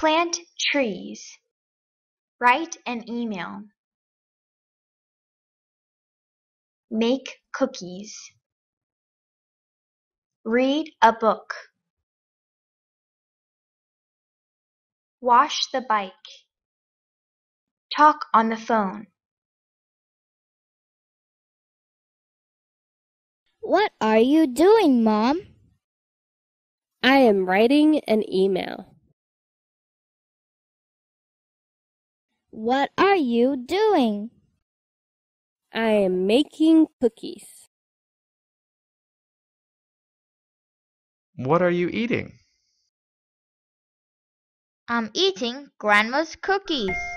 Plant trees. Write an email. Make cookies. Read a book. Wash the bike. Talk on the phone. What are you doing, Mom? I am writing an email. What are you doing? I am making cookies. What are you eating? I'm eating Grandma's cookies.